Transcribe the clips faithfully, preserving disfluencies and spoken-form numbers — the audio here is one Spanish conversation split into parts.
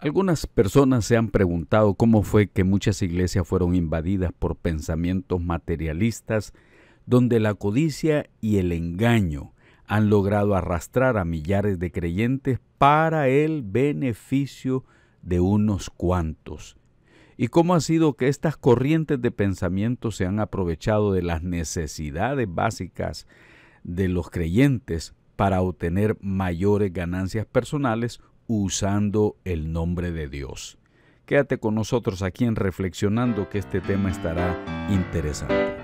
Algunas personas se han preguntado cómo fue que muchas iglesias fueron invadidas por pensamientos materialistas, donde la codicia y el engaño han logrado arrastrar a millares de creyentes para el beneficio de unos cuantos. Y cómo ha sido que estas corrientes de pensamiento se han aprovechado de las necesidades básicas de los creyentes para obtener mayores ganancias personales usando el nombre de Dios. Quédate con nosotros aquí en Reflexionando, que este tema estará interesante.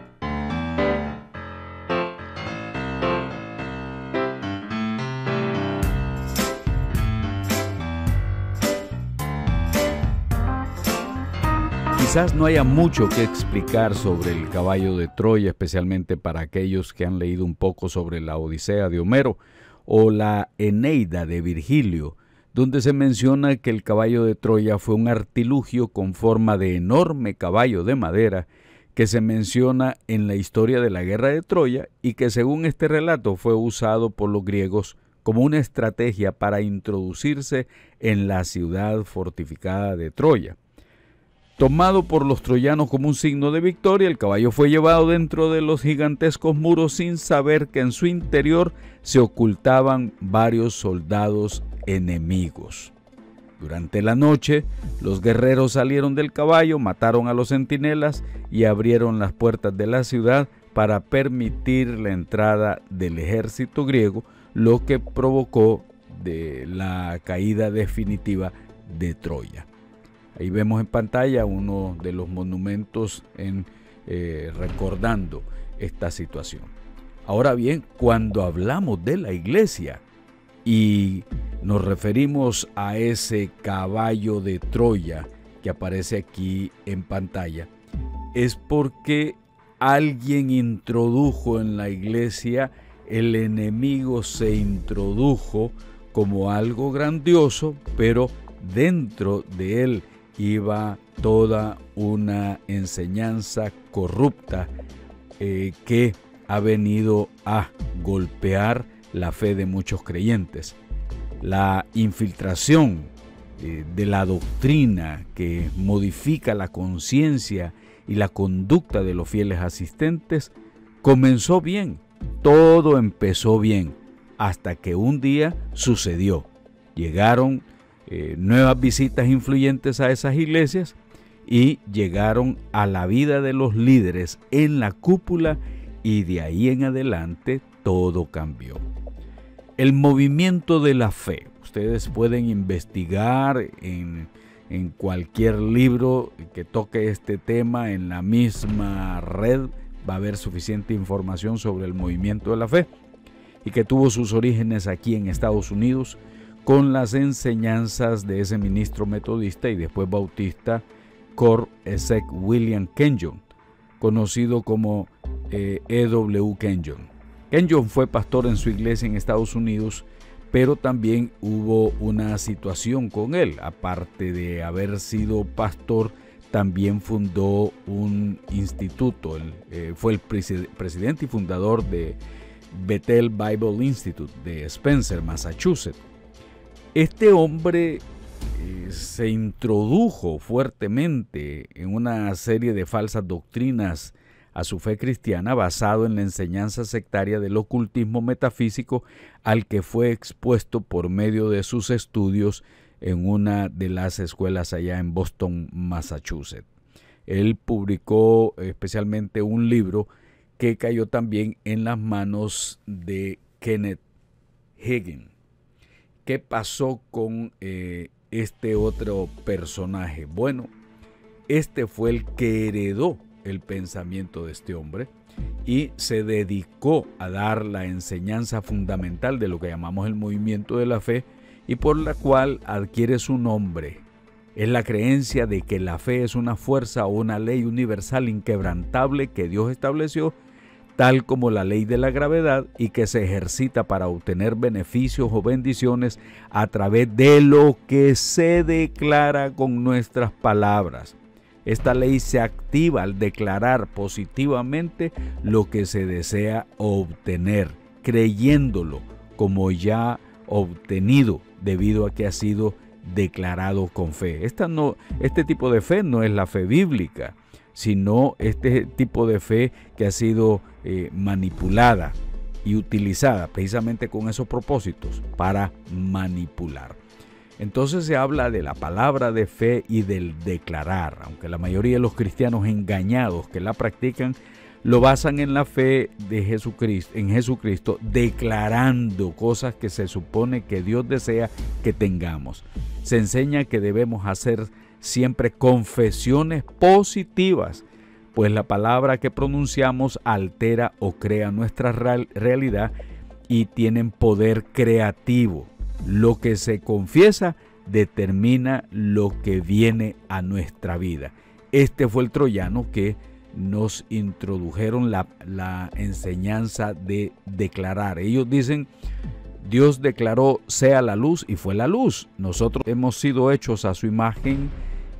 Quizás no haya mucho que explicar sobre el caballo de Troya, especialmente para aquellos que han leído un poco sobre la Odisea de Homero o la Eneida de Virgilio, donde se menciona que el caballo de Troya fue un artilugio con forma de enorme caballo de madera que se menciona en la historia de la guerra de Troya y que según este relato fue usado por los griegos como una estrategia para introducirse en la ciudad fortificada de Troya. Tomado por los troyanos como un signo de victoria, el caballo fue llevado dentro de los gigantescos muros sin saber que en su interior se ocultaban varios soldados enemigos. Durante la noche, los guerreros salieron del caballo, mataron a los centinelas y abrieron las puertas de la ciudad para permitir la entrada del ejército griego, lo que provocó de la caída definitiva de Troya. Ahí vemos en pantalla uno de los monumentos en, eh, recordando esta situación. Ahora bien, cuando hablamos de la iglesia y nos referimos a ese caballo de Troya que aparece aquí en pantalla, es porque alguien introdujo en la iglesia, el enemigo se introdujo como algo grandioso, pero dentro de él iba toda una enseñanza corrupta eh, que ha venido a golpear la fe de muchos creyentes. La infiltración eh, de la doctrina que modifica la conciencia y la conducta de los fieles asistentes comenzó bien, todo empezó bien, hasta que un día sucedió. Llegaron Eh, nuevas visitas influyentes a esas iglesias y llegaron a la vida de los líderes en la cúpula y de ahí en adelante todo cambió. El movimiento de la fe. Ustedes pueden investigar en, en cualquier libro que toque este tema, en la misma red va a haber suficiente información sobre el movimiento de la fe y que tuvo sus orígenes aquí en Estados Unidos con las enseñanzas de ese ministro metodista y después bautista Cor Esek William Kenyon, conocido como eh, E W Kenyon. Kenyon fue pastor en su iglesia en Estados Unidos, pero también hubo una situación con él. Aparte de haber sido pastor, también fundó un instituto. Él, eh, fue el preside- presidente y fundador de Bethel Bible Institute de Spencer, Massachusetts. Este hombre eh, se introdujo fuertemente en una serie de falsas doctrinas a su fe cristiana basado en la enseñanza sectaria del ocultismo metafísico al que fue expuesto por medio de sus estudios en una de las escuelas allá en Boston, Massachusetts. Él publicó especialmente un libro que cayó también en las manos de Kenneth Hagin. ¿Qué pasó con eh, este otro personaje? Bueno, este fue el que heredó el pensamiento de este hombre y se dedicó a dar la enseñanza fundamental de lo que llamamos el movimiento de la fe y por la cual adquiere su nombre. Es la creencia de que la fe es una fuerza o una ley universal inquebrantable que Dios estableció, tal como la ley de la gravedad, y que se ejercita para obtener beneficios o bendiciones a través de lo que se declara con nuestras palabras. Esta ley se activa al declarar positivamente lo que se desea obtener, creyéndolo como ya obtenido debido a que ha sido declarado con fe. Esta no, este tipo de fe no es la fe bíblica, sino este tipo de fe que ha sido eh, manipulada y utilizada precisamente con esos propósitos para manipular. Entonces se habla de la palabra de fe y del declarar, aunque la mayoría de los cristianos engañados que la practican lo basan en la fe de Jesucristo, en Jesucristo, declarando cosas que se supone que Dios desea que tengamos. Se enseña que debemos hacer siempre confesiones positivas, pues la palabra que pronunciamos altera o crea nuestra real, realidad y tienen poder creativo. Lo que se confiesa determina lo que viene a nuestra vida. Este fue el troyano que nos introdujeron la, la enseñanza de declarar. Ellos dicen, Dios declaró sea la luz y fue la luz. Nosotros hemos sido hechos a su imagen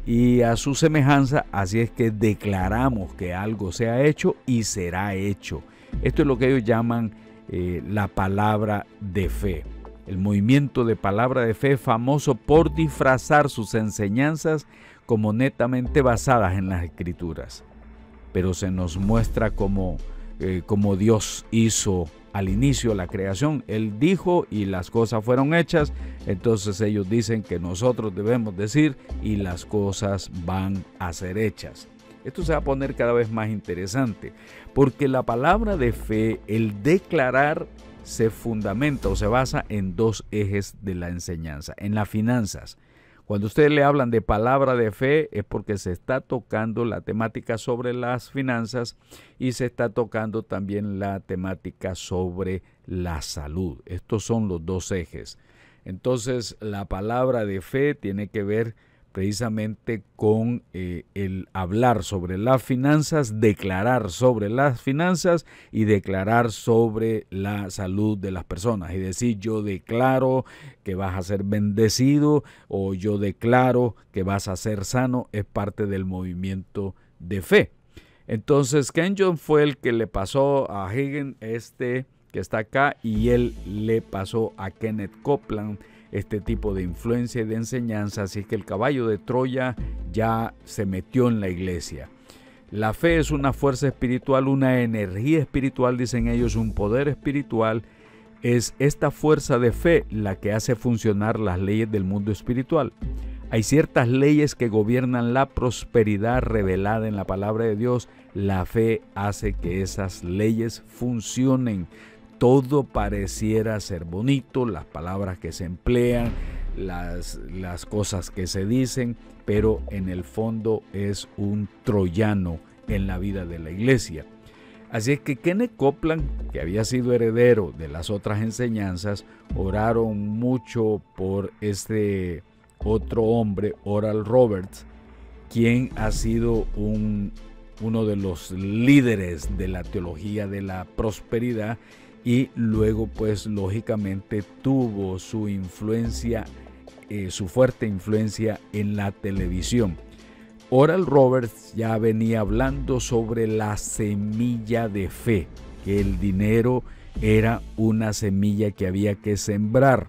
y a su semejanza, así es que declaramos que algo se ha hecho y será hecho. Esto es lo que ellos llaman eh, la palabra de fe. El movimiento de palabra de fe es famoso por disfrazar sus enseñanzas como netamente basadas en las Escrituras. Pero se nos muestra como, eh, como Dios hizo al inicio la creación. Él dijo y las cosas fueron hechas. Entonces ellos dicen que nosotros debemos decir y las cosas van a ser hechas. Esto se va a poner cada vez más interesante, porque la palabra de fe, el declarar, se fundamenta o se basa en dos ejes de la enseñanza, en las finanzas. Cuando ustedes le hablan de palabra de fe es porque se está tocando la temática sobre las finanzas y se está tocando también la temática sobre la salud. Estos son los dos ejes. Entonces, la palabra de fe tiene que ver precisamente con eh, el hablar sobre las finanzas, declarar sobre las finanzas y declarar sobre la salud de las personas. Y decir, yo declaro que vas a ser bendecido o yo declaro que vas a ser sano, es parte del movimiento de fe. Entonces, Ken Jeong fue el que le pasó a Hagin, este que está acá, y él le pasó a Kenneth Copeland este tipo de influencia y de enseñanza, así que el caballo de Troya ya se metió en la iglesia. La fe es una fuerza espiritual, una energía espiritual, dicen ellos, un poder espiritual. Es esta fuerza de fe la que hace funcionar las leyes del mundo espiritual. Hay ciertas leyes que gobiernan la prosperidad revelada en la palabra de Dios. La fe hace que esas leyes funcionen. Todo pareciera ser bonito, las palabras que se emplean, las, las cosas que se dicen, pero en el fondo es un troyano en la vida de la iglesia. Así es que Kenneth Copeland, que había sido heredero de las otras enseñanzas, oraron mucho por este otro hombre, Oral Roberts, quien ha sido un, uno de los líderes de la teología de la prosperidad. Y luego, pues, lógicamente tuvo su influencia, eh, su fuerte influencia en la televisión. Oral Roberts ya venía hablando sobre la semilla de fe, que el dinero era una semilla que había que sembrar.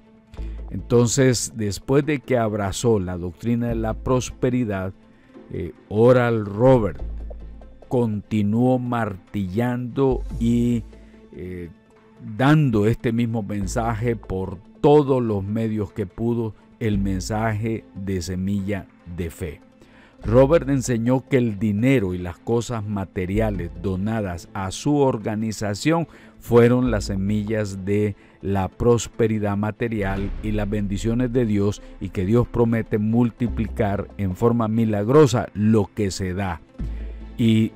Entonces, después de que abrazó la doctrina de la prosperidad, eh, Oral Roberts continuó martillando y eh, dando este mismo mensaje por todos los medios que pudo, el mensaje de semilla de fe. Robert enseñó que el dinero y las cosas materiales donadas a su organización fueron las semillas de la prosperidad material y las bendiciones de Dios, y que Dios promete multiplicar en forma milagrosa lo que se da. Y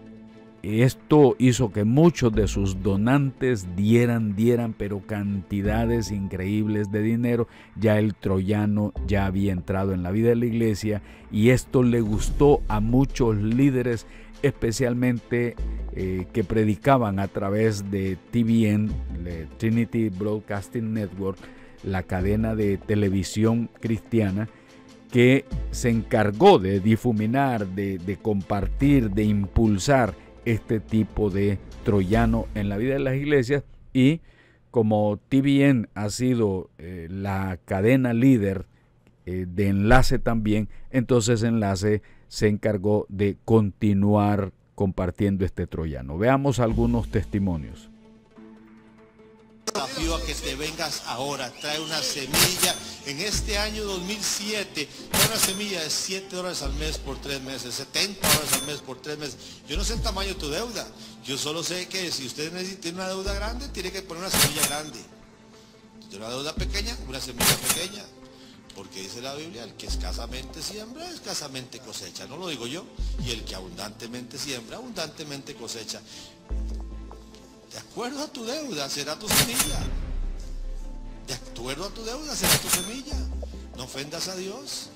esto hizo que muchos de sus donantes dieran, dieran, pero cantidades increíbles de dinero. Ya el troyano ya había entrado en la vida de la iglesia, y esto le gustó a muchos líderes, especialmente eh, que predicaban a través de T B N, de Trinity Broadcasting Network, la cadena de televisión cristiana, que se encargó de difuminar, de, de compartir, de impulsar este tipo de troyano en la vida de las iglesias. Y como T B N ha sido eh, la cadena líder eh, de Enlace también. Entonces Enlace se encargó de continuar compartiendo este troyano. Veamos algunos testimonios. Desafío a que te vengas ahora, trae una semilla en este año dos mil siete, trae una semilla de siete dólares al mes por tres meses, setenta dólares al mes por tres meses. Yo no sé el tamaño de tu deuda, yo solo sé que si usted tiene una deuda grande, tiene que poner una semilla grande. Si tiene una deuda pequeña, una semilla pequeña. Porque dice la Biblia, el que escasamente siembra, escasamente cosecha. No lo digo yo. Y el que abundantemente siembra, abundantemente cosecha. De acuerdo a tu deuda será tu semilla. De acuerdo a tu deuda será tu semilla. No ofendas a Dios.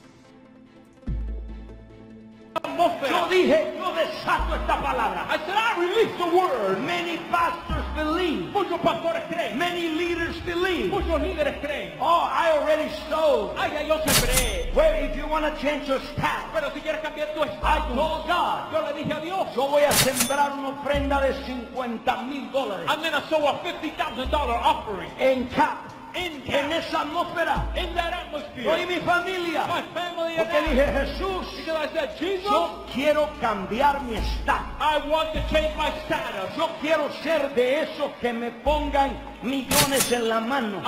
Yo dije, yo desato esta palabra. I said, I release the word. Many pastors believe. Muchos pastores creen. Many leaders believe. Muchos líderes creen. Oh, I already sowed. Ay, ya yo sembré. Well, if you want to change your staff. Pero si quieres cambiar tu estatus. I told God. Yo le dije a Dios. Yo voy a sembrar una ofrenda de cincuenta mil dólares. I'm going to sow a fifty thousand dollar offering. En cap. In en esa atmósfera, in that atmosphere, yo y mi familia, my family, porque dije Jesús, because I said, Jesus, yo quiero cambiar mi estatus. I want to change my status. Yo quiero ser de esos que me pongan millones en la mano.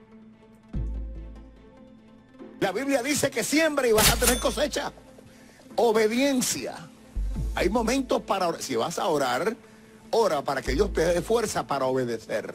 La Biblia dice que siembra y vas a tener cosecha. Obediencia. Hay momentos para orar. Si vas a orar, ora para que Dios te dé fuerza para obedecer.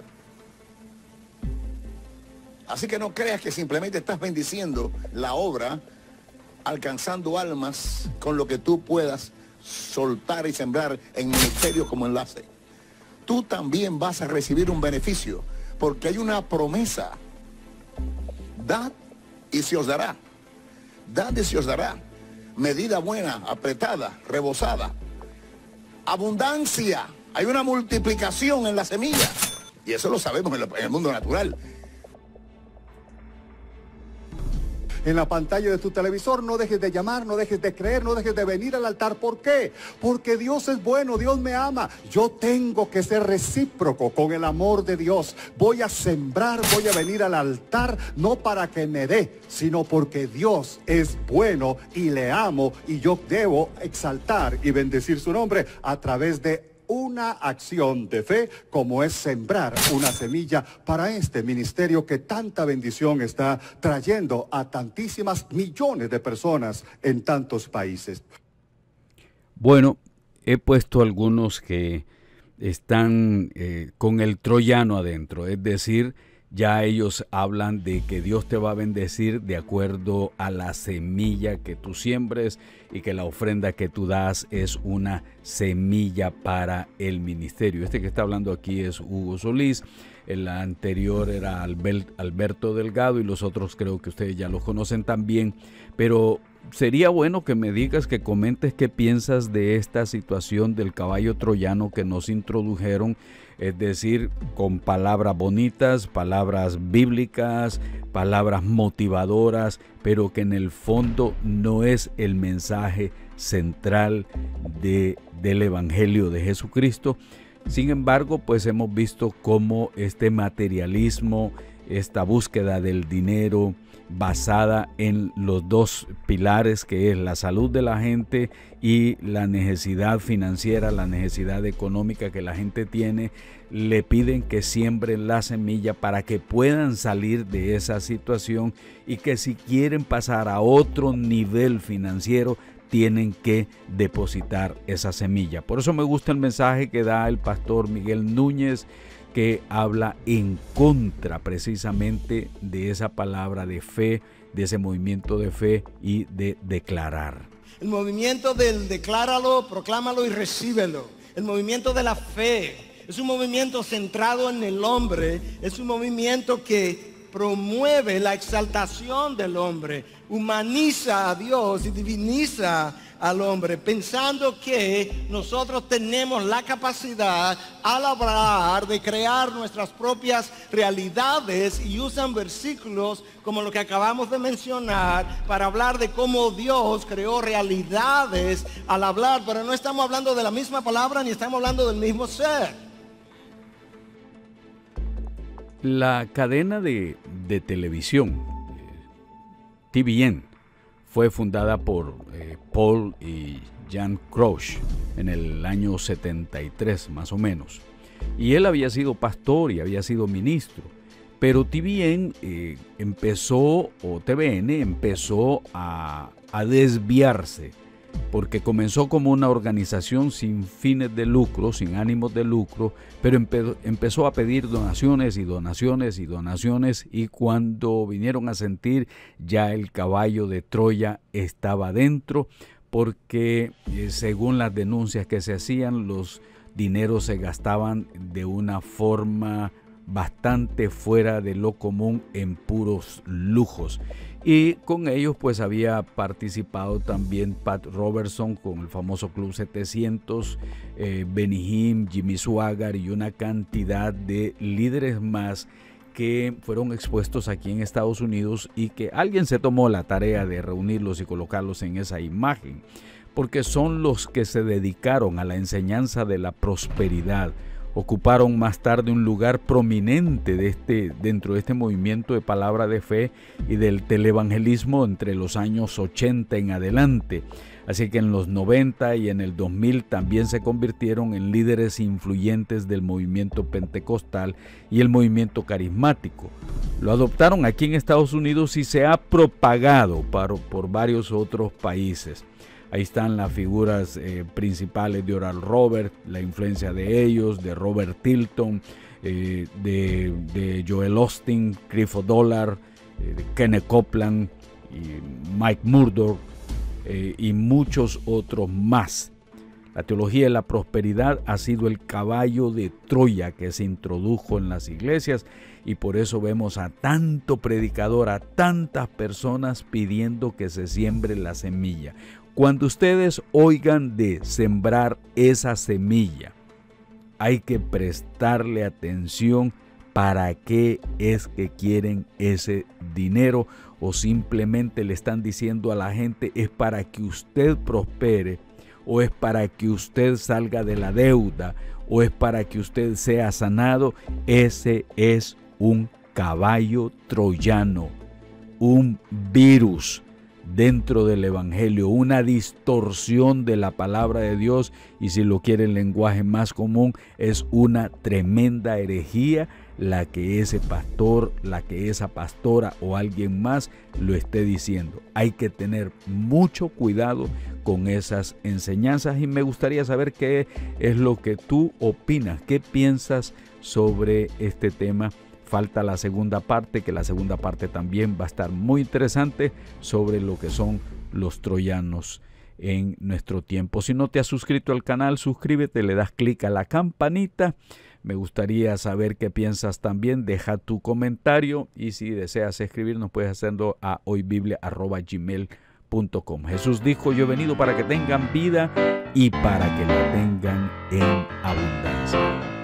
Así que no creas que simplemente estás bendiciendo la obra, alcanzando almas con lo que tú puedas soltar y sembrar en ministerios como Enlace. Tú también vas a recibir un beneficio, porque hay una promesa. Dad y se os dará. Dad y se os dará. Medida buena, apretada, rebosada. Abundancia. Hay una multiplicación en la semilla. Y eso lo sabemos en el mundo natural. En la pantalla de tu televisor, no dejes de llamar, no dejes de creer, no dejes de venir al altar. ¿Por qué? Porque Dios es bueno, Dios me ama. Yo tengo que ser recíproco con el amor de Dios. Voy a sembrar, voy a venir al altar, no para que me dé, sino porque Dios es bueno y le amo, y yo debo exaltar y bendecir su nombre a través de una acción de fe, como es sembrar una semilla para este ministerio que tanta bendición está trayendo a tantísimas millones de personas en tantos países. Bueno, he puesto algunos que están eh, con el troyano adentro, es decir, ya ellos hablan de que Dios te va a bendecir de acuerdo a la semilla que tú siembres, y que la ofrenda que tú das es una semilla para el ministerio. Este que está hablando aquí es Hugo Solís, el anterior era Alberto Delgado, y los otros creo que ustedes ya los conocen también, pero sería bueno que me digas, que comentes qué piensas de esta situación del caballo troyano que nos introdujeron, es decir, con palabras bonitas, palabras bíblicas, palabras motivadoras, pero que en el fondo no es el mensaje central de, del Evangelio de Jesucristo. Sin embargo, pues hemos visto cómo este materialismo, esta búsqueda del dinero basada en los dos pilares, que es la salud de la gente y la necesidad financiera, la necesidad económica que la gente tiene, le piden que siembren la semilla para que puedan salir de esa situación, y que si quieren pasar a otro nivel financiero tienen que depositar esa semilla. Por eso me gusta el mensaje que da el pastor Miguel Núñez, que habla en contra precisamente de esa palabra de fe, de ese movimiento de fe y de declarar. El movimiento del decláralo, proclámalo y recíbelo. El movimiento de la fe es un movimiento centrado en el hombre, es un movimiento que promueve la exaltación del hombre, humaniza a Dios y diviniza al hombre, pensando que nosotros tenemos la capacidad al hablar de crear nuestras propias realidades, y usan versículos como lo que acabamos de mencionar para hablar de cómo Dios creó realidades al hablar, pero no estamos hablando de la misma palabra ni estamos hablando del mismo ser. La cadena de, de televisión T B N fue fundada por eh, Paul y Jan Crouch en el año setenta y tres más o menos. Y él había sido pastor y había sido ministro. Pero T B N eh, empezó, o T V N empezó a, a desviarse, porque comenzó como una organización sin fines de lucro, sin ánimos de lucro, pero empe- empezó a pedir donaciones y donaciones y donaciones, y cuando vinieron a sentir, ya el caballo de Troya estaba dentro, porque eh, según las denuncias que se hacían, los dineros se gastaban de una forma bastante fuera de lo común en puros lujos. Y con ellos pues había participado también Pat Robertson con el famoso Club setecientos, eh, Benny Hinn, Jimmy Swaggart y una cantidad de líderes más que fueron expuestos aquí en Estados Unidos, y que alguien se tomó la tarea de reunirlos y colocarlos en esa imagen, porque son los que se dedicaron a la enseñanza de la prosperidad. Ocuparon más tarde un lugar prominente de este, dentro de este movimiento de palabra de fe y del televangelismo entre los años ochenta en adelante. Así que en los noventa y en el dos mil también se convirtieron en líderes influyentes del movimiento pentecostal y el movimiento carismático. Lo adoptaron aquí en Estados Unidos y se ha propagado por, por varios otros países. Ahí están las figuras eh, principales de Oral Roberts, la influencia de ellos, de Robert Tilton, eh, de, de Joel Osteen, Clifford Dollar, eh, de Kenneth Copeland, y Mike Murdock eh, y muchos otros más. La teología de la prosperidad ha sido el caballo de Troya que se introdujo en las iglesias, y por eso vemos a tanto predicador, a tantas personas pidiendo que se siembre la semilla. Cuando ustedes oigan de sembrar esa semilla, hay que prestarle atención para qué es que quieren ese dinero, o simplemente le están diciendo a la gente es para que usted prospere, o es para que usted salga de la deuda, o es para que usted sea sanado. Ese es un caballo troyano, un virus dentro del evangelio, una distorsión de la palabra de Dios, y si lo quiere en lenguaje más común, es una tremenda herejía la que ese pastor, la que esa pastora o alguien más lo esté diciendo. Hay que tener mucho cuidado con esas enseñanzas, y me gustaría saber qué es lo que tú opinas, qué piensas sobre este tema. Falta la segunda parte, que la segunda parte también va a estar muy interesante sobre lo que son los troyanos en nuestro tiempo. Si no te has suscrito al canal, suscríbete, le das clic a la campanita. Me gustaría saber qué piensas también. Deja tu comentario, y si deseas escribirnos puedes hacerlo a hoybiblia arroba gmail punto com. Jesús dijo: yo he venido para que tengan vida y para que la tengan en abundancia.